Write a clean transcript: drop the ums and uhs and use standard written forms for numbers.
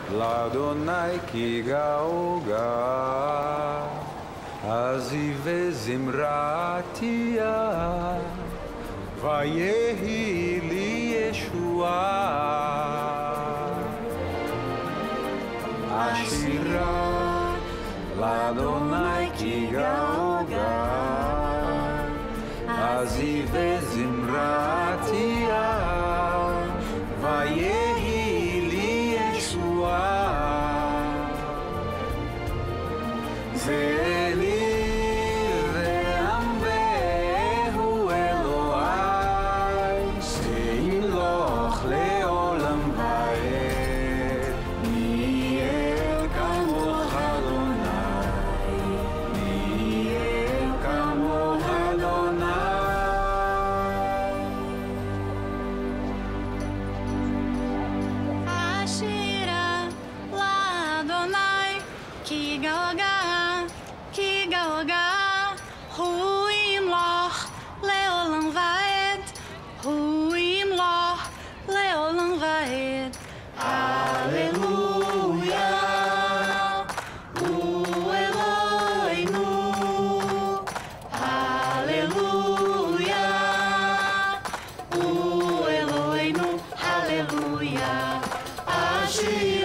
לאדוני כי גאוגה, עזיב וזמרתיה, ויהי לי ישועה. השירה לאדוני כי גאוגה, עזיב וזמרתיה, ויהי לי ישועה. זה לי ועמהו אלוהי, שימלוך לעולם ועד. מי אל כמוך אדוני, מי אל כמוך אדוני. השירה לאדוני כי גאוגה, כי גאוגה, הוא ימלוך לעולם ועד, הוא ימלוך לעולם ועד. הללויה, הוא אלוהינו, הללויה, הוא אלוהינו, הללויה. השיר